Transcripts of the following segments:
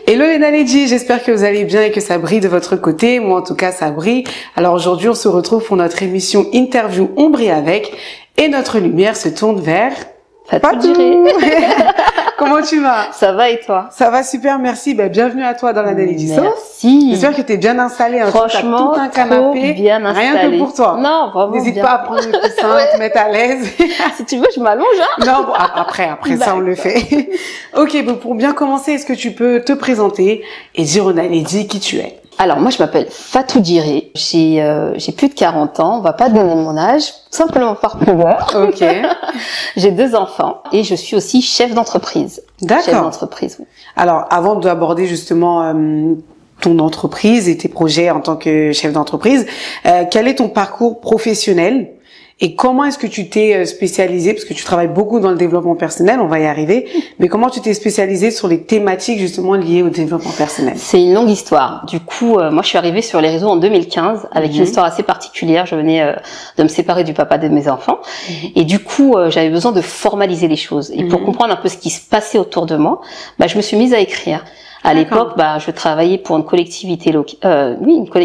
Hello les Naledji, j'espère que vous allez bien et que ça brille de votre côté. Moi en tout cas ça brille. Alors aujourd'hui on se retrouve pour notre émission Interview On brille avec et notre lumière se tourne vers Fatou. Comment tu vas? Ça va et toi? Ça va super, merci. Bienvenue à toi dans la Naledji Sauce. Merci. J'espère que tu es bien installée. Franchement, tout un canapé, bien installé. Rien que pour toi. Non, vraiment. N'hésite pas à prendre le coussin, te mettre à l'aise. Si tu veux, je m'allonge. Hein. Non, bon, après ça on le fait. Ok, bon, pour bien commencer, est-ce que tu peux te présenter et dire aux Naledji qui tu es? Alors moi je m'appelle Fatou Djiré, j'ai plus de 40 ans, on va pas donner mon âge, simplement par pudeur. Ok. J'ai 2 enfants et je suis aussi chef d'entreprise. D'accord. Chef d'entreprise, oui. Alors avant d'aborder justement ton entreprise et tes projets en tant que chef d'entreprise, quel est ton parcours professionnel et comment est-ce que tu t'es spécialisé, parce que tu travailles beaucoup dans le développement personnel, on va y arriver, mais comment tu t'es spécialisé sur les thématiques justement liées au développement personnel? C'est une longue histoire. Du coup, moi je suis arrivée sur les réseaux en 2015 avec une histoire assez particulière. Je venais de me séparer du papa de mes enfants et du coup j'avais besoin de formaliser les choses. Et pour comprendre un peu ce qui se passait autour de moi, je me suis mise à écrire. À l'époque, je travaillais pour une collectivité locale,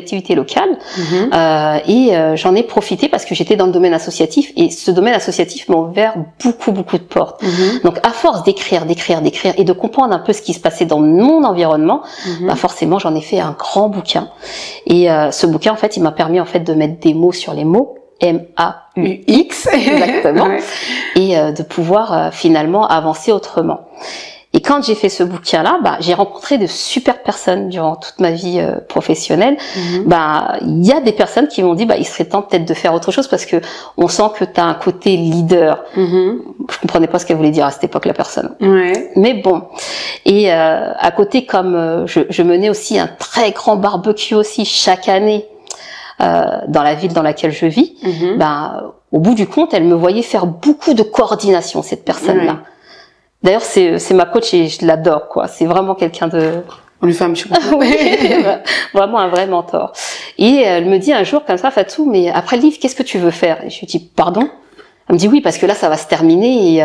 et j'en ai profité parce que j'étais dans le domaine associatif et ce domaine associatif m'a ouvert beaucoup de portes. Donc, à force d'écrire et de comprendre un peu ce qui se passait dans mon environnement, forcément, j'en ai fait un grand bouquin. Et ce bouquin, en fait, il m'a permis en fait de mettre des mots sur les mots. M-A-U-X, exactement, ouais. Et de pouvoir finalement avancer autrement. Et quand j'ai fait ce bouquin-là, j'ai rencontré de super personnes durant toute ma vie professionnelle. Il y a des personnes qui m'ont dit, il serait temps peut-être de faire autre chose parce que on sent que tu as un côté leader. Je comprenais pas ce qu'elle voulait dire à cette époque, la personne. Ouais. Mais bon. Et à côté, comme je menais aussi un très grand barbecue aussi chaque année dans la ville dans laquelle je vis, au bout du compte, elle me voyait faire beaucoup de coordination, cette personne-là. Ouais. D'ailleurs, c'est ma coach et je l'adore, quoi. C'est vraiment quelqu'un de... On lui fait un petit coup. Oui, vraiment un vrai mentor. Et elle me dit un jour comme ça, Fatou, mais après le livre, qu'est-ce que tu veux faire? Et je lui dis, pardon? Elle me dit oui, parce que là, ça va se terminer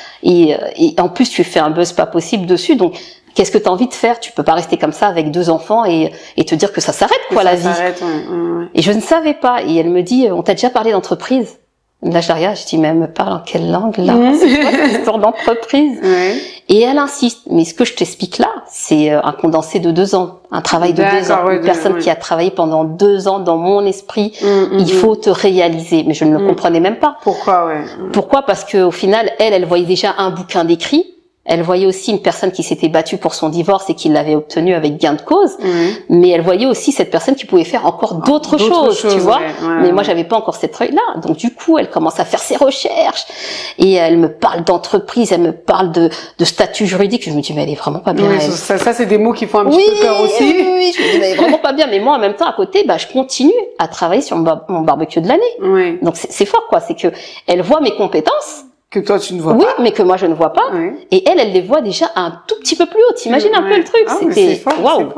et en plus, tu fais un buzz pas possible dessus, donc qu'est-ce que tu as envie de faire? Tu peux pas rester comme ça avec 2 enfants et te dire que ça s'arrête, quoi, la vie. Ouais. Et je ne savais pas. Et elle me dit, on t'a déjà parlé d'entreprise? Là, je la regarde, je dis, mais elle me parle en quelle langue, là? C'est quoi cette histoire d'entreprise? Et elle insiste. Mais ce que je t'explique là, c'est un condensé de 2 ans. Un travail de 2 ans. Une personne qui a travaillé pendant 2 ans dans mon esprit. Il faut te réaliser. Mais je ne le comprenais même pas. Pourquoi, Pourquoi? Parce que au final, elle voyait déjà un bouquin d'écrit. Elle voyait aussi une personne qui s'était battue pour son divorce et qui l'avait obtenu avec gain de cause. Mais elle voyait aussi cette personne qui pouvait faire encore d'autres choses, tu vois. Mais moi, j'avais pas encore cette œil-là. Donc, du coup, elle commence à faire ses recherches et elle me parle d'entreprise, elle me parle de statut juridique. Je me dis, mais elle est vraiment pas bien. Oui, ça c'est des mots qui font un petit peu peur aussi. Oui, je me dis, mais elle est vraiment pas bien. Mais moi, en même temps, à côté, je continue à travailler sur mon barbecue de l'année. Donc, c'est fort, quoi. C'est que elle voit mes compétences. Que toi tu ne vois pas. Oui, mais que moi je ne vois pas. Et elle les voit déjà un tout petit peu plus haut. T'imagines un peu le truc? C'était waouh.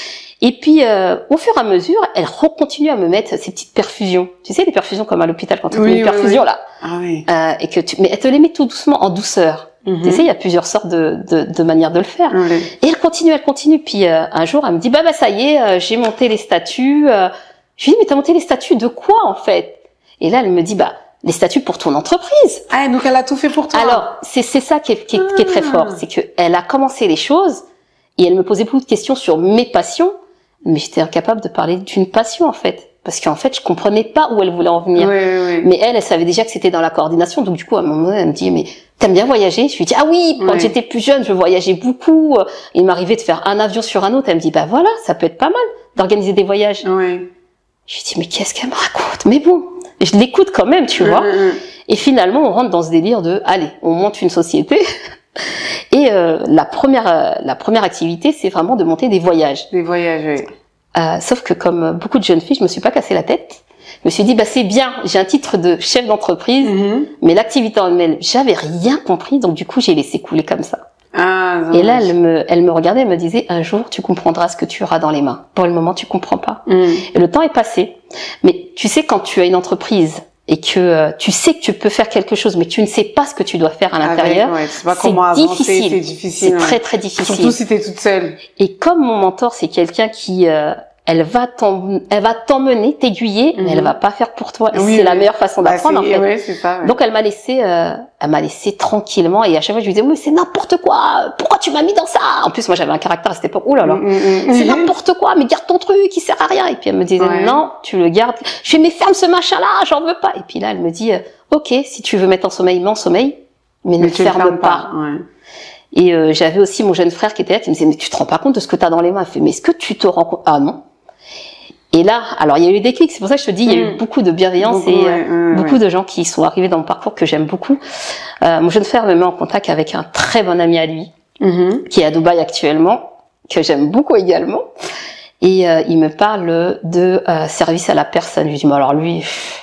Et puis au fur et à mesure, elle continue à me mettre ces petites perfusions. Tu sais les perfusions comme à l'hôpital quand tu fais une perfusion là. Et que mais elle te les met tout doucement en douceur. Tu sais, il y a plusieurs sortes de manières de le faire. Et elle continue. Puis un jour, elle me dit ça y est, j'ai monté les statuts. Je lui dis mais t'as monté les statuts de quoi en fait? Et là, elle me dit les statuts pour ton entreprise. Ah, donc elle a tout fait pour toi. Alors, c'est ça qui est très fort. C'est que elle a commencé les choses et elle me posait beaucoup de questions sur mes passions, mais j'étais incapable de parler d'une passion, en fait. Parce qu'en fait, je comprenais pas où elle voulait en venir. Mais elle savait déjà que c'était dans la coordination. Donc, du coup, à un moment donné, elle me dit, mais t'aimes bien voyager? Je lui dis, ah oui, quand j'étais plus jeune, je voyageais beaucoup. Il m'arrivait de faire un avion sur un autre. Elle me dit, voilà, ça peut être pas mal d'organiser des voyages. Je lui dis, mais qu'est-ce qu'elle me raconte? Mais bon. Je l'écoute quand même, tu vois. Et finalement, on rentre dans ce délire de, allez, on monte une société. Et la première activité, c'est vraiment de monter des voyages. Des voyages, oui. Sauf que comme beaucoup de jeunes filles, je me suis pas cassé la tête. Je me suis dit, c'est bien, j'ai un titre de chef d'entreprise, mais l'activité en elle-même, j'avais rien compris, donc du coup, j'ai laissé couler comme ça. Et là, elle me regardait, elle me disait, un jour, tu comprendras ce que tu auras dans les mains. Pour le moment, tu comprends pas. Et le temps est passé. Mais tu sais, quand tu as une entreprise et que tu sais que tu peux faire quelque chose, mais tu ne sais pas ce que tu dois faire à l'intérieur, c'est difficile. C'est très très difficile. Surtout si t'es toute seule. Et comme mon mentor, c'est quelqu'un qui elle va t'emmener, t'aiguiller, mais elle va pas faire pour toi. Et c'est la meilleure façon d'apprendre, en fait. Ouais, c'est ça, ouais. Donc elle m'a laissé tranquillement, et à chaque fois je lui disais, mais c'est n'importe quoi, pourquoi tu m'as mis dans ça? En plus moi j'avais un caractère à cette époque, oulala, c'est n'importe quoi, mais garde ton truc, il sert à rien. Et puis elle me disait, non, tu le gardes. Je fais, mais ferme ce machin-là, j'en veux pas. Et puis là elle me dit, ok, si tu veux mettre en sommeil, mets en sommeil, mais ne ferme pas. Ouais. Et j'avais aussi mon jeune frère qui était là, qui me disait, mais tu te rends pas compte de ce que t'as dans les mains? Il fait, mais est-ce que tu te rends compte? Ah non. Et là, alors il y a eu des clics, c'est pour ça que je te dis, il y a eu beaucoup de bienveillance beaucoup de gens qui sont arrivés dans mon parcours que j'aime beaucoup. Mon jeune frère me met en contact avec un très bon ami à lui, qui est à Dubaï actuellement, que j'aime beaucoup également. Et il me parle de service à la personne. Je lui dis, mais alors lui,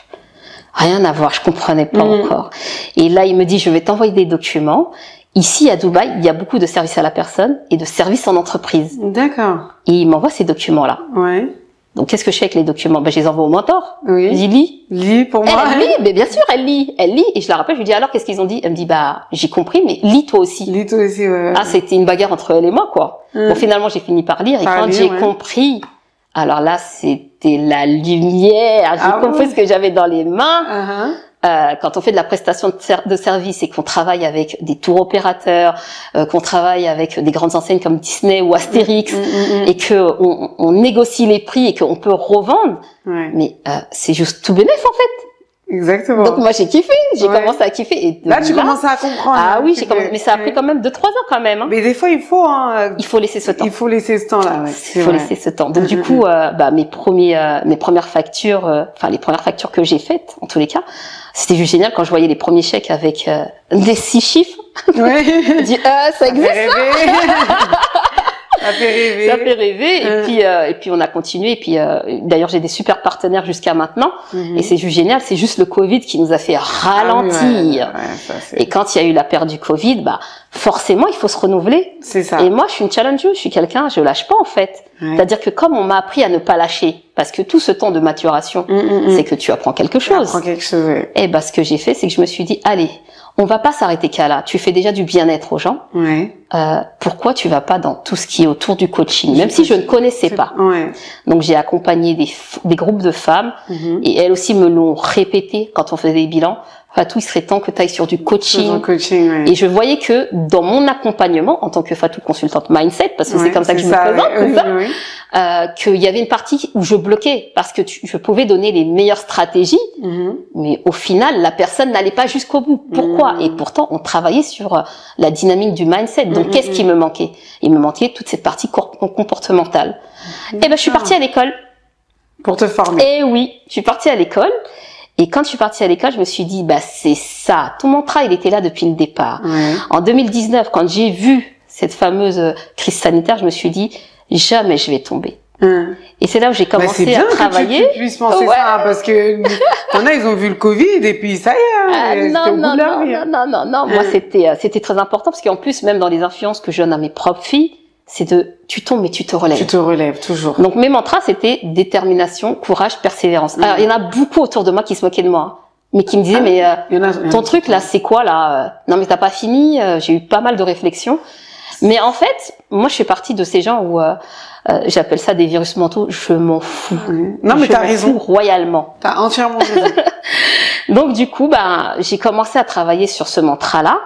rien à voir, je comprenais pas encore. Et là, il me dit, je vais t'envoyer des documents. Ici, à Dubaï, il y a beaucoup de services à la personne et de services en entreprise. D'accord. Et il m'envoie ces documents-là. Ouais. Donc, qu'est-ce que je fais avec les documents? Ben, je les envoie au mentor. Oui. Je dis, lis. Lis pour moi. Elle lit, mais bien sûr, elle lit. Et je la rappelle, je lui dis, alors, qu'est-ce qu'ils ont dit? Elle me dit, bah, j'ai compris, mais lis toi aussi. Lis toi aussi, ouais. Ah, c'était une bagarre entre elle et moi, quoi. Bon, finalement, j'ai fini par lire. Et quand j'ai compris, alors là, c'était la lumière. J'ai compris ce que j'avais dans les mains. Quand on fait de la prestation de service et qu'on travaille avec des tours opérateurs, qu'on travaille avec des grandes enseignes comme Disney ou Astérix, et que on négocie les prix et qu'on peut revendre, mais c'est juste tout bénef en fait. Exactement. Donc moi j'ai kiffé, j'ai commencé à kiffer. Et là tu commences à comprendre. Ah oui, j'ai commencé, mais ça a pris quand même 2-3 ans quand même. Hein. Mais des fois il faut. Il faut laisser ce temps. Il faut laisser ce temps là. Ouais, il faut laisser ce temps. Donc du coup, mes premières factures, enfin les premières factures que j'ai faites, en tous les cas, c'était juste génial quand je voyais les premiers chèques avec des 6 chiffres. Ouais. Je dis ça existe. Ça fait rêver. Ça fait rêver. Et puis on a continué. Et puis d'ailleurs j'ai des super partenaires jusqu'à maintenant. Et c'est juste génial. C'est juste le Covid qui nous a fait ralentir. Et quand il y a eu la période du Covid, bah forcément il faut se renouveler. C'est ça. Et moi je suis une challengeuse. Je suis quelqu'un, je lâche pas en fait. C'est-à-dire que comme on m'a appris à ne pas lâcher, parce que tout ce temps de maturation, c'est que tu apprends quelque chose. Tu apprends quelque chose. Ouais. Et bah ce que j'ai fait, c'est que je me suis dit allez. On va pas s'arrêter qu'à là. Tu fais déjà du bien-être aux gens. Pourquoi tu vas pas dans tout ce qui est autour du coaching, même si je ne connaissais pas. Donc j'ai accompagné des groupes de femmes et elles aussi me l'ont répété quand on faisait des bilans. Fatou, il serait temps que tu ailles sur du coaching. Et je voyais que dans mon accompagnement, en tant que Fatou consultante mindset, parce que c'est comme ça que je me présente, qu'il y avait une partie où je bloquais, parce que je pouvais donner les meilleures stratégies, mais au final, la personne n'allait pas jusqu'au bout. Pourquoi? Et pourtant, on travaillait sur la dynamique du mindset. Donc, qu'est-ce qui me manquait? Il me manquait toute cette partie comportementale. Et ben, je suis partie à l'école. Pour te former. Et oui, je suis partie à l'école. Et quand je suis partie à l'école, je me suis dit, bah, c'est ça. Ton mantra, il était là depuis le départ. En 2019, quand j'ai vu cette fameuse crise sanitaire, je me suis dit, jamais je vais tomber. Et c'est là où j'ai commencé à travailler. Que tu puisses penser ça, parce que t'en as, ils ont vu le Covid et puis ça y est. Non. Moi, c'était très important parce qu'en plus, même dans les influences que je donne à mes propres filles, c'est tu tombes mais tu te relèves. Tu te relèves, toujours. Donc mes mantras, c'était détermination, courage, persévérance. Alors il y en a beaucoup autour de moi qui se moquaient de moi, hein, mais qui me disaient mais ton truc là, c'est quoi là? Non mais t'as pas fini. J'ai eu pas mal de réflexions. Mais en fait, moi je fais partie de ces gens où j'appelle ça des virus mentaux. Je m'en fous. Non mais t'as raison. Royalement. T'as entièrement raison. Donc du coup, j'ai commencé à travailler sur ce mantra-là,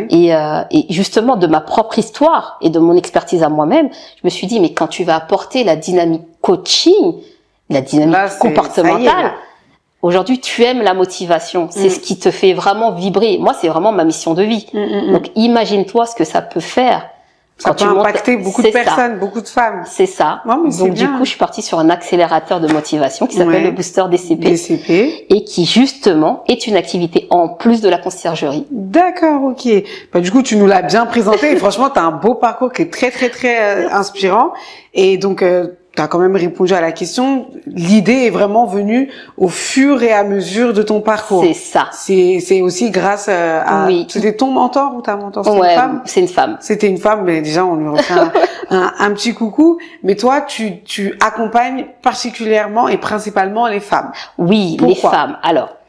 et justement de ma propre histoire et de mon expertise à moi-même, je me suis dit mais quand tu vas apporter la dynamique coaching, la dynamique comportementale, aujourd'hui tu aimes la motivation, c'est ce qui te fait vraiment vibrer. Moi, c'est vraiment ma mission de vie. Donc imagine-toi ce que ça peut faire. Ça peut impacter beaucoup de personnes, beaucoup de femmes. C'est ça. Donc du coup, je suis partie sur un accélérateur de motivation qui s'appelle le Booster DCP. Et qui justement est une activité en plus de la conciergerie. D'accord, ok. Bah, du coup, tu nous l'as bien présenté et franchement, tu as un beau parcours qui est très, très, très inspirant. Et donc, tu as quand même répondu à la question. L'idée est vraiment venue au fur et à mesure de ton parcours. C'est ça. C'est aussi grâce à... Oui. C'était ton mentor ou ta mentor? C'était une femme? C'est une femme. C'était une femme, mais déjà, on lui refait un petit coucou. Mais toi, tu accompagnes particulièrement et principalement les femmes. Oui, Pourquoi? les femmes. Alors,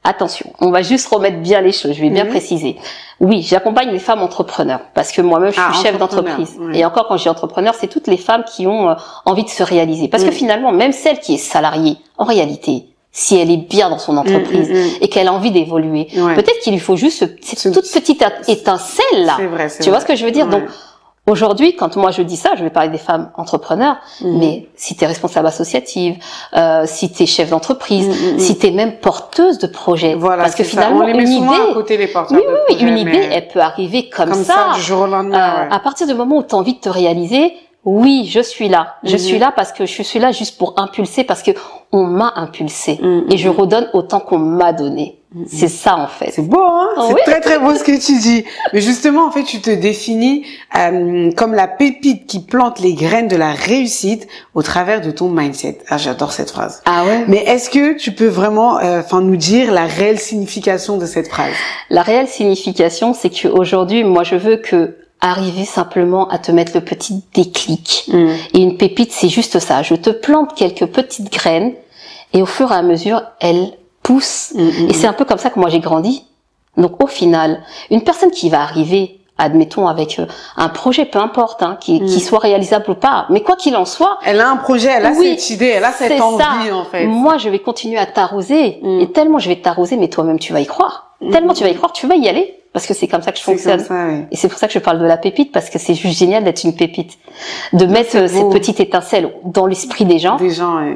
attention, on va juste remettre bien les choses, je vais bien préciser. Oui, j'accompagne les femmes entrepreneurs parce que moi-même je suis chef d'entreprise. Et encore quand je dis entrepreneur, c'est toutes les femmes qui ont envie de se réaliser. Parce que finalement, même celle qui est salariée, en réalité, si elle est bien dans son entreprise et qu'elle a envie d'évoluer, peut-être qu'il lui faut juste cette toute petite étincelle là. Tu vois ce que je veux dire? Donc aujourd'hui, quand moi je dis ça, je vais parler des femmes entrepreneurs, mais si tu es responsable associative, si tu es chef d'entreprise, si tu es même porteuse de projet, parce que finalement on les met souvent à côté les porteurs de projet, une idée, elle peut arriver comme ça du jour au lendemain. À partir du moment où tu as envie de te réaliser, oui, je suis là. Je suis là parce que je suis là juste pour impulser, parce que on m'a impulsé et je redonne autant qu'on m'a donné. C'est ça en fait. C'est beau, hein? C'est très très beau ce que tu dis. Mais justement, en fait, tu te définis comme la pépite qui plante les graines de la réussite au travers de ton mindset. Ah, j'adore cette phrase. Ah ouais. Mais est-ce que tu peux vraiment, nous dire la réelle signification de cette phrase? La réelle signification, c'est qu'aujourd'hui, moi, je veux que arriver simplement à te mettre le petit déclic. Et une pépite, c'est juste ça. Je te plante quelques petites graines et au fur et à mesure, elles poussent. Et c'est un peu comme ça que moi j'ai grandi. Donc au final, une personne qui va arriver, admettons avec un projet, peu importe, hein, qui soit réalisable ou pas, mais quoi qu'il en soit, elle a un projet, elle a cette idée, elle a cette envie en fait. Moi, je vais continuer à t'arroser et tellement je vais t'arroser, mais toi-même tu vas y croire. Tellement tu vas y croire, tu vas y aller. Parce que c'est comme ça que je fonctionne. Ça, Et c'est pour ça que je parle de la pépite, parce que c'est juste génial d'être une pépite. De mettre cette petite étincelle dans l'esprit des gens.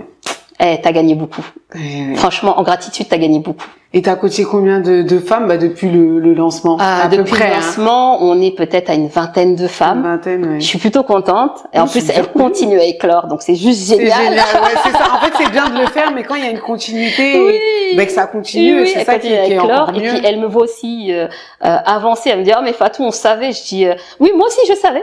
T'as gagné beaucoup. Franchement, en gratitude, t'as gagné beaucoup. Et t'as coaché combien de femmes depuis le lancement? Depuis le lancement, on est peut-être à une vingtaine de femmes. Une vingtaine, Je suis plutôt contente. Et en plus, elles continuent à éclore, donc c'est juste génial. C'est génial, c'est ça. En fait, c'est bien de le faire, mais quand il y a une continuité, que ça continue, c'est ça qui est encore mieux. Et puis, elle me voit aussi avancer. Elle me dit, mais Fatou, on savait. Je dis, oui, moi aussi, je savais.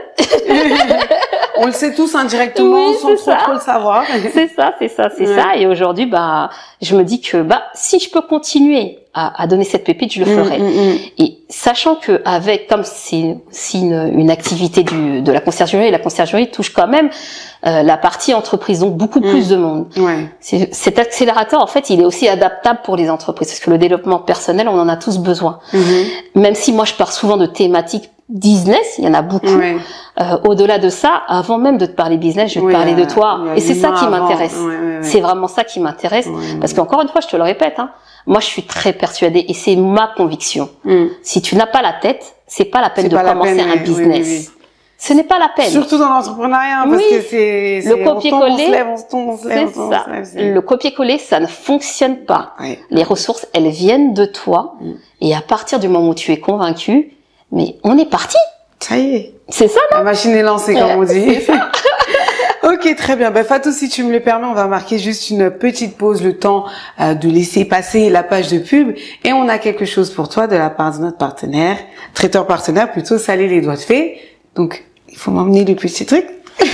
On le sait tous indirectement, sans trop le savoir. C'est ça. Et aujourd'hui, je me dis que, si je peux continuer à donner cette pépite, je le ferai. Et sachant que comme c'est une activité de la conciergerie, et la conciergerie touche quand même la partie entreprise, donc beaucoup plus de monde. Cet accélérateur, en fait, il est aussi adaptable pour les entreprises, parce que le développement personnel, on en a tous besoin. Même si moi, je pars souvent de thématiques business, il y en a beaucoup. Au-delà de ça, avant même de te parler business, je vais te parler de toi. Et c'est ça qui m'intéresse. C'est vraiment ça qui m'intéresse. Parce qu'encore une fois, je te le répète, moi, je suis très persuadée et c'est ma conviction. Si tu n'as pas la tête, c'est pas la peine de commencer un business. Ce n'est pas la peine. Surtout dans l'entrepreneuriat, parce que c'est le copier-coller. On se lève. Le copier-coller, ça ne fonctionne pas. Les ressources, elles viennent de toi. Et à partir du moment où tu es convaincu, mais on est parti. Ça y est. C'est ça, non? La machine est lancée, comme on dit. C'est ça. Ok, très bien. Fatou, si tu me le permets, on va marquer juste une petite pause, le temps de laisser passer la page de pub. Et on a quelque chose pour toi de la part de notre partenaire, traiteur partenaire, plutôt Salé les doigts de fée. Donc, il faut m'emmener le petit truc.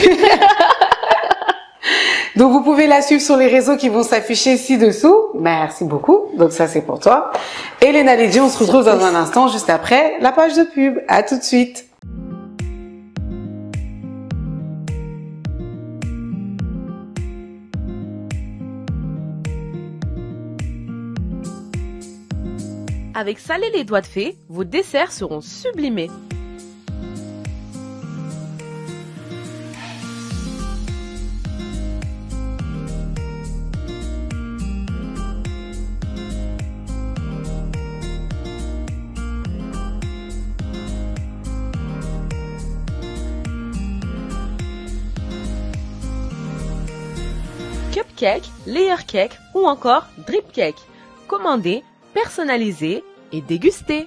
Donc, vous pouvez la suivre sur les réseaux qui vont s'afficher ci-dessous. Merci beaucoup. Donc, ça, c'est pour toi. Et Léna Ledji, on se retrouve dans un instant, juste après la page de pub. À tout de suite. Avec Salé les doigts de fée, vos desserts seront sublimés. Cupcake, layer cake ou encore drip cake. Commandez, personnalisez et dégustez.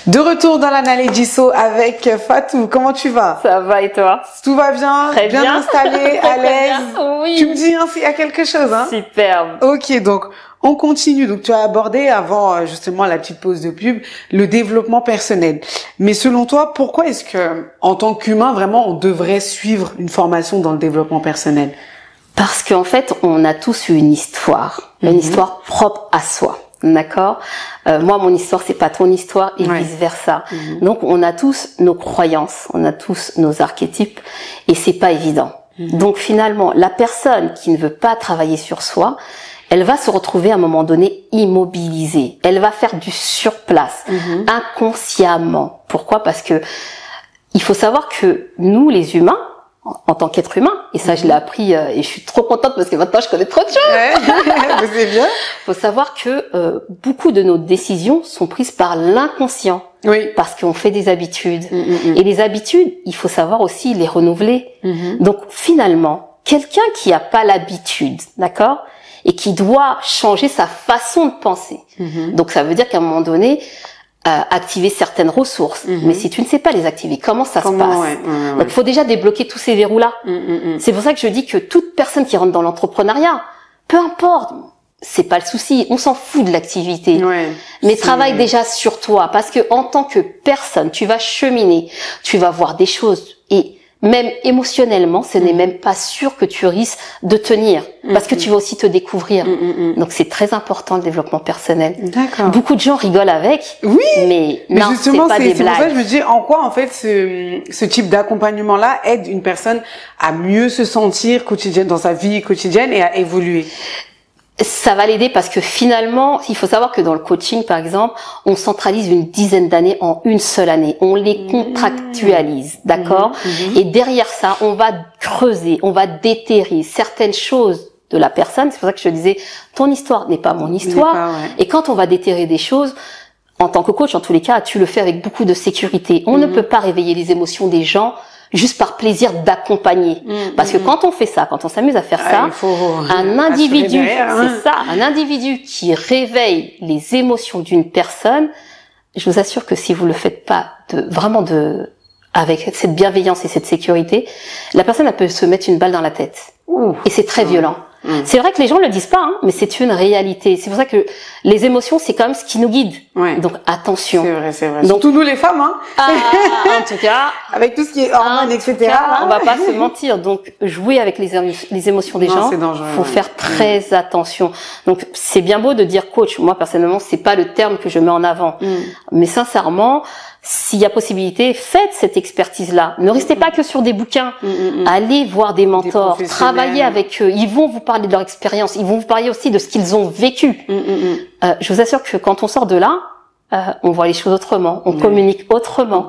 De retour dans l'Analydiso avec Fatou. Comment tu vas? Ça va et toi? Tout va bien? Très bien. Installé, à l'aise? Oui. Tu me dis s'il y a quelque chose, hein? Superbe. Ok, donc on continue. Donc tu as abordé avant justement la petite pause de pub le développement personnel. Mais selon toi, pourquoi est-ce que en tant qu'humain vraiment on devrait suivre une formation dans le développement personnel? Parce qu'en fait, on a tous une histoire propre à soi. D'accord. Moi, mon histoire, c'est pas ton histoire et vice versa. Donc, on a tous nos croyances, on a tous nos archétypes et c'est pas évident. Donc, finalement, la personne qui ne veut pas travailler sur soi, elle va se retrouver à un moment donné immobilisée. Elle va faire du surplace inconsciemment. Pourquoi? Parce que il faut savoir que nous, les humains, en tant qu'être humain, et ça je l'ai appris et je suis trop contente parce que maintenant je connais trop de choses. Ouais, c'est bien. Faut savoir que beaucoup de nos décisions sont prises par l'inconscient. Oui. Parce qu'on fait des habitudes. Et les habitudes, il faut savoir aussi les renouveler. Donc finalement, quelqu'un qui n'a pas l'habitude, d'accord, et qui doit changer sa façon de penser. Donc ça veut dire qu'à un moment donné, activer certaines ressources. Mais si tu ne sais pas les activer, comment ça se passe? Donc, il faut déjà débloquer tous ces verrous-là. C'est pour ça que je dis que toute personne qui rentre dans l'entrepreneuriat, peu importe, c'est pas le souci, on s'en fout de l'activité. Mais travaille déjà sur toi, parce que en tant que personne, tu vas cheminer, tu vas voir des choses et même émotionnellement, ce n'est même pas sûr que tu risques de tenir, parce que tu vas aussi te découvrir. Donc c'est très important le développement personnel. D'accord. Beaucoup de gens rigolent avec, mais non, justement, c'est pas des pour ça blagues. que je me dis en quoi en fait ce type d'accompagnement-là aide une personne à mieux se sentir quotidienne dans sa vie quotidienne et à évoluer. Ça va l'aider parce que finalement, il faut savoir que dans le coaching, par exemple, on centralise une dizaine d'années en une seule année. On les contractualise, d'accord? Et derrière ça, on va creuser, on va déterrer certaines choses de la personne. C'est pour ça que je disais, ton histoire n'est pas mon histoire. Et quand on va déterrer des choses, en tant que coach, en tous les cas, tu le fais avec beaucoup de sécurité. On ne peut pas réveiller les émotions des gens juste par plaisir d'accompagner. Parce que quand on fait ça, quand on s'amuse à faire ça, un individu, c'est ça, un individu qui réveille les émotions d'une personne, je vous assure que si vous le faites pas avec cette bienveillance et cette sécurité, la personne, elle peut se mettre une balle dans la tête. Et c'est très violent. C'est vrai que les gens le disent pas, hein, mais c'est une réalité. C'est pour ça que les émotions, c'est quand même ce qui nous guide. Donc attention. C'est vrai. Donc, surtout nous les femmes, hein. En tout cas, avec tout ce qui est hormones, etc. On va pas se mentir. Donc jouer avec les émotions des gens, faut faire très attention. Donc c'est bien beau de dire coach. Moi personnellement, c'est pas le terme que je mets en avant. Mais sincèrement, s'il y a possibilité, faites cette expertise-là. Ne restez pas que sur des bouquins. Allez voir des mentors, travaillez avec eux. Ils vont vous parler de leur expérience. Ils vont vous parler aussi de ce qu'ils ont vécu. Je vous assure que quand on sort de là, on voit les choses autrement. On communique autrement.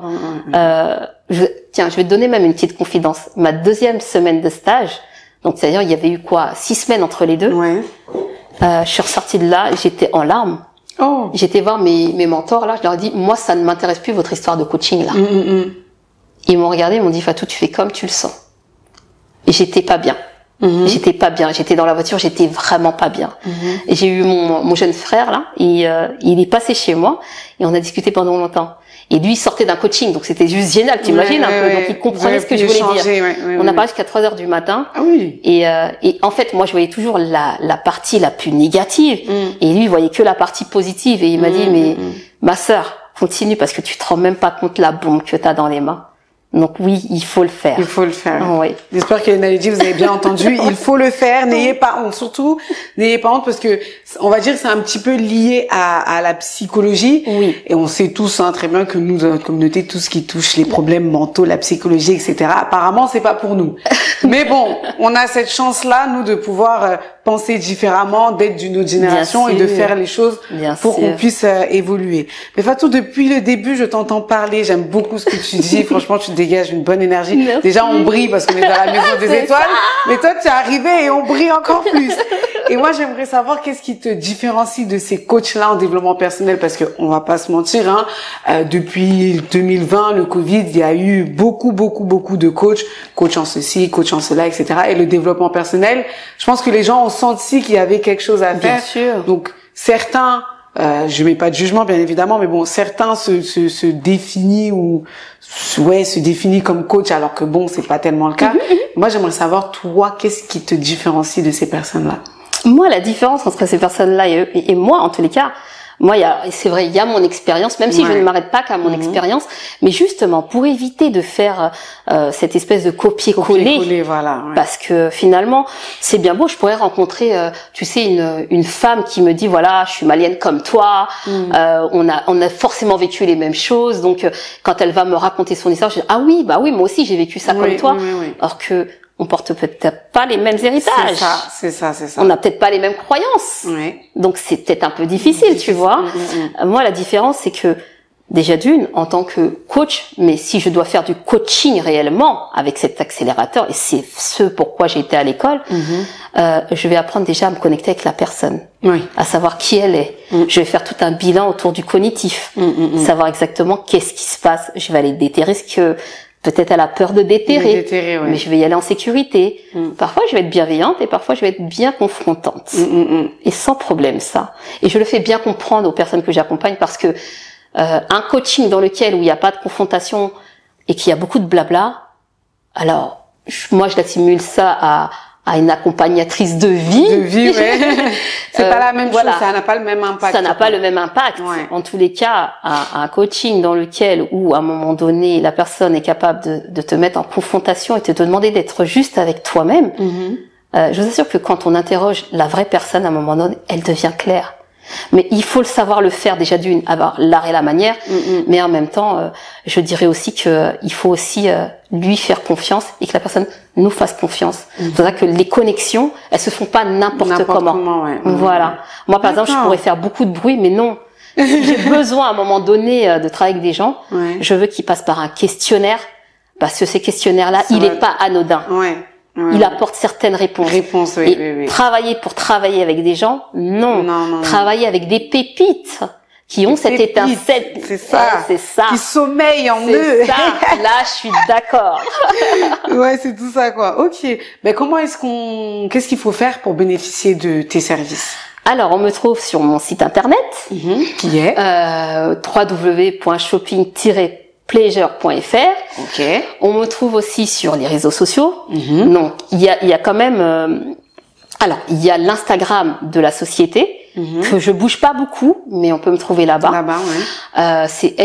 Tiens, je vais te donner même une petite confidence. Ma deuxième semaine de stage, donc c'est-à-dire il y avait eu 6 semaines entre les deux. Je suis ressortie de là, j'étais en larmes. J'étais voir mes mentors là, je leur ai dit, moi ça ne m'intéresse plus votre histoire de coaching là. Ils m'ont regardé, ils m'ont dit, Fatou, tu fais comme tu le sens. Et j'étais pas bien. J'étais pas bien. J'étais dans la voiture, j'étais vraiment pas bien. Et j'ai eu mon jeune frère là, il est passé chez moi et on a discuté pendant longtemps. Et lui, il sortait d'un coaching, donc c'était juste génial, t'imagines un peu. Donc il comprenait ce que je voulais dire. On a parlé jusqu'à 3 heures du matin. Et en fait, moi, je voyais toujours la partie la plus négative. Et lui, il voyait que la partie positive. Et il m'a dit, mais ma sœur, continue parce que tu te rends même pas compte la bombe que t'as dans les mains. Donc oui, il faut le faire. Il faut le faire. Oui. J'espère que Naledi, vous avez bien entendu. Il faut le faire. N'ayez pas honte. Surtout, n'ayez pas honte parce que on va dire que c'est un petit peu lié à la psychologie. Et on sait tous très bien que nous, dans notre communauté, tout ce qui touche les problèmes mentaux, la psychologie, etc. Apparemment, c'est pas pour nous. Mais bon, on a cette chance-là, nous, de pouvoir penser différemment, d'être d'une autre génération et de faire les choses pour qu'on puisse évoluer. Mais Fatou, depuis le début, je t'entends parler. J'aime beaucoup ce que tu dis. Franchement, tu dégages une bonne énergie. Déjà, on brille parce qu'on est dans la maison des étoiles. Mais toi, tu es arrivé et on brille encore plus. Et moi, j'aimerais savoir qu'est-ce qui te différencie de ces coachs-là en développement personnel, parce que on va pas se mentir, depuis 2020, le Covid, il y a eu beaucoup de coachs en ceci, coach en cela, etc. Et le développement personnel, je pense que les gens ont senti qu'il y avait quelque chose à faire. Bien sûr. Donc, certains je mets pas de jugement bien évidemment, mais bon, certains se définissent se définit comme coach alors que bon, c'est pas tellement le cas. Moi, j'aimerais savoir toi, qu'est-ce qui te différencie de ces personnes-là? Moi, la différence entre ces personnes-là et moi, en tous les cas, moi, c'est vrai, il y a mon expérience, même si je ne m'arrête pas qu'à mon expérience, mais justement, pour éviter de faire cette espèce de copier-coller, voilà, parce que finalement, c'est bien beau, je pourrais rencontrer, tu sais, une femme qui me dit, voilà, je suis malienne comme toi, on a forcément vécu les mêmes choses, donc quand elle va me raconter son histoire, je dis, ah oui, bah oui, moi aussi j'ai vécu ça comme toi, alors que on porte peut-être pas les mêmes héritages. C'est ça. On n'a peut-être pas les mêmes croyances. Donc c'est peut-être un peu difficile, tu vois. Moi, la différence, c'est que déjà d'une, en tant que coach, mais si je dois faire du coaching réellement avec cet accélérateur, et c'est ce pourquoi j'ai été à l'école, je vais apprendre déjà à me connecter avec la personne, à savoir qui elle est. Je vais faire tout un bilan autour du cognitif, savoir exactement qu'est-ce qui se passe. Je vais aller déterrer ce que peut-être elle a peur de déterrer, mais je vais y aller en sécurité. Parfois, je vais être bienveillante et parfois, je vais être bien confrontante. Et sans problème, ça. Et je le fais bien comprendre aux personnes que j'accompagne parce que un coaching dans lequel où il n'y a pas de confrontation et qu'il y a beaucoup de blabla, alors moi, je l'assimile ça à une accompagnatrice de vie. C'est pas la même chose, ça n'a pas le même impact. Ça n'a pas le même impact. En tous les cas, un coaching dans lequel, où à un moment donné, la personne est capable de te mettre en confrontation et de te demander d'être juste avec toi-même, je vous assure que quand on interroge la vraie personne, à un moment donné, elle devient claire. Mais il faut le savoir le faire déjà d'une, avoir l'art et la manière, mais en même temps, je dirais aussi que il faut aussi lui faire confiance et que la personne nous fasse confiance. C'est pour ça que les connexions, elles se font pas n'importe comment. Voilà. Moi, par exemple, je pourrais faire beaucoup de bruit, mais non. Si j'ai besoin à un moment donné de travailler avec des gens, je veux qu'ils passent par un questionnaire, parce que ces questionnaires-là, il est pas anodin. Il apporte certaines réponses. Travailler pour travailler avec des gens, non. Travailler avec des pépites qui ont cette étincelle. C'est ça. Qui sommeille en eux. C'est ça. Là, je suis d'accord. C'est tout ça, quoi. Ok. Mais qu'est-ce qu'il faut faire pour bénéficier de tes services? Alors, on me trouve sur mon site internet. Qui est? www.shopping-pleasure.fr. On me trouve aussi sur les réseaux sociaux. Donc, il y a quand même, alors, il y a l'Instagram de la société, que je bouge pas beaucoup, mais on peut me trouver là-bas. C'est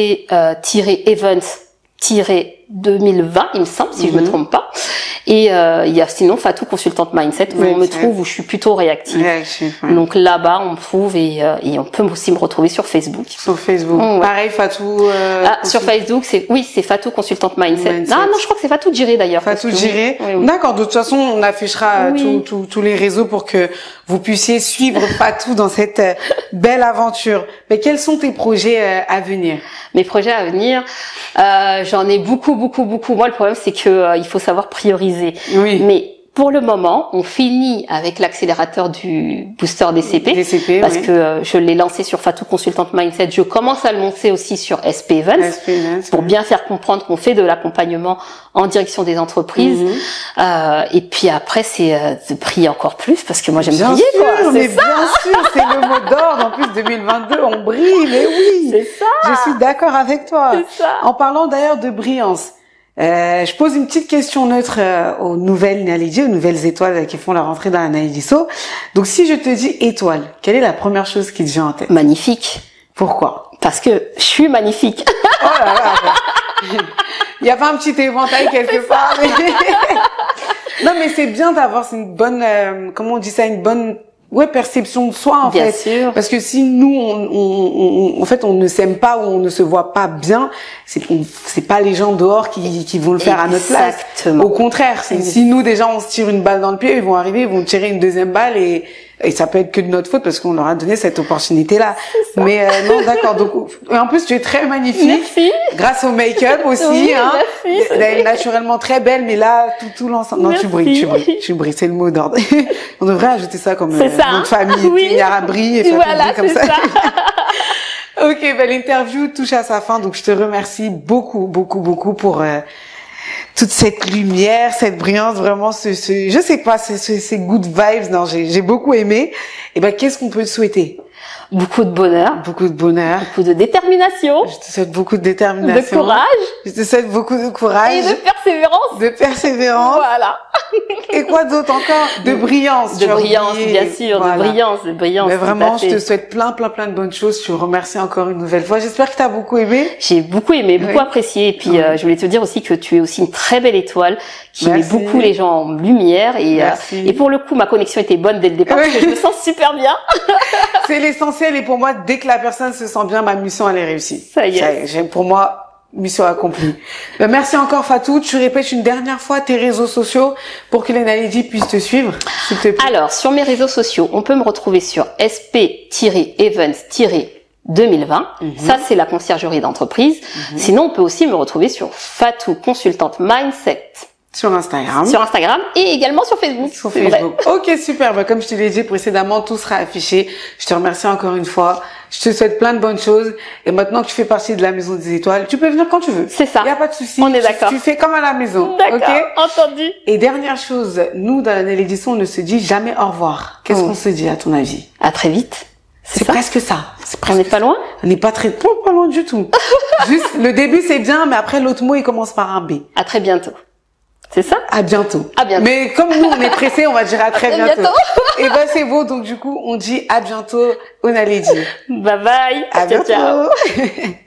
sp-events-2020, il me semble, si je me trompe pas. Et il y a sinon Fatou Consultante Mindset où on me trouve, où je suis plutôt réactive. Donc là-bas, on me trouve et on peut aussi me retrouver sur Facebook. Sur Facebook. Pareil, Fatou. Sur Facebook, c'est Fatou Consultante Mindset. Non, je crois que c'est Fatou Djiré d'ailleurs. Fatou Djiré. D'accord. De toute façon, on affichera tous les réseaux pour que vous puissiez suivre Fatou dans cette belle aventure. Mais quels sont tes projets à venir? Mes projets à venir, j'en ai beaucoup. Moi, le problème, c'est que il faut savoir prioriser. Mais pour le moment, on finit avec l'accélérateur du booster DCP, parce que je l'ai lancé sur Fatou Consultante Mindset. Je commence à le lancer aussi sur SP Events pour bien faire comprendre qu'on fait de l'accompagnement en direction des entreprises. Et puis après, c'est de prier encore plus, parce que moi, j'aime prier, quoi. Mais bien sûr, c'est le mot d'ordre. En plus, 2022, on brille, mais oui. C'est ça. Je suis d'accord avec toi. C'est ça. En parlant d'ailleurs de brillance, je pose une petite question neutre aux nouvelles Naledi, aux nouvelles étoiles qui font la rentrée dans la Naledisso. Donc, si je te dis étoile, quelle est la première chose qui te vient en tête? Magnifique. Pourquoi? Parce que je suis magnifique. Oh là là. Il y a pas un petit éventail quelque part. Non, mais c'est bien d'avoir une bonne, comment on dit ça, une bonne perception de soi, en fait. Bien sûr. Parce que si nous, en fait, on ne s'aime pas ou on ne se voit pas bien, c'est pas les gens dehors qui vont le faire à notre place. Au contraire, si nous, déjà, on se tire une balle dans le pied, ils vont arriver, ils vont tirer une deuxième balle et ça peut être que de notre faute parce qu'on leur a donné cette opportunité-là. Mais non, d'accord. Donc, en plus, tu es très magnifique. Merci. Grâce au make-up aussi. Oui, Merci. Elle est naturellement très belle, mais là, tout l'ensemble. Non, tu brilles. C'est le mot d'ordre. On devrait ajouter ça comme notre famille. Oui. Yara brille et Fatou voilà, brille comme ça. Ok, l'interview touche à sa fin, donc je te remercie beaucoup pour toute cette lumière, cette brillance, vraiment je sais pas, ces good vibes. Non, j'ai beaucoup aimé. Et qu'est-ce qu'on peut te souhaiter? beaucoup de bonheur, beaucoup de bonheur, beaucoup de détermination, je te souhaite beaucoup de détermination, de courage, je te souhaite beaucoup de courage et de persévérance. de persévérance. Voilà. Et quoi d'autre encore? De brillance. De brillance, bien sûr, voilà. de brillance. Mais vraiment, tout à je te fait. souhaite plein de bonnes choses. Je te remercie encore une nouvelle fois. J'espère que tu as beaucoup aimé. J'ai beaucoup aimé, beaucoup Oui. apprécié. Et puis, Oui. je voulais te dire aussi que tu es aussi une très belle étoile qui met Merci. beaucoup les gens en lumière. Merci. Et pour le coup, ma connexion était bonne dès le départ Oui. parce que je me sens super bien. C'est l'essentiel. Et pour moi, dès que la personne se sent bien, ma mission, elle est réussie. Ça y est. Pour moi, mission accomplie. Merci encore, Fatou. Tu répètes une dernière fois tes réseaux sociaux pour que les Naledi puissent te suivre, s'il te plaît. Alors, sur mes réseaux sociaux, on peut me retrouver sur sp-events-2020. Ça, c'est la conciergerie d'entreprise. Sinon, on peut aussi me retrouver sur Fatou, consultante mindset, Sur Instagram. sur Instagram et également sur Facebook. Sur C'est vrai. Facebook. Ok, super. Bah, comme je te l'ai dit précédemment, tout sera affiché. Je te remercie encore une fois. Je te souhaite plein de bonnes choses. Et maintenant que tu fais partie de la Maison des Étoiles, tu peux venir quand tu veux. C'est ça. Il n'y a pas de souci. On est d'accord. Tu fais comme à la maison. D'accord, Ok. entendu. Et dernière chose, nous, dans l'édition, on ne se dit jamais au revoir. Qu'est-ce qu'on se dit, à ton avis? À très vite. C'est ça. presque ça. C'est On presque n'est pas loin? On n'est pas pas loin du tout. Juste, le début, c'est bien, mais après, l'autre mot, il commence par un B. À très bientôt. C'est ça? À bientôt. À bientôt. Mais comme nous, on est pressés, on va dire à très très bientôt. bientôt. Et ben, c'est beau. Donc, du coup, on dit à bientôt, on allait dire. Bye bye. À Ciao, bientôt. ciao.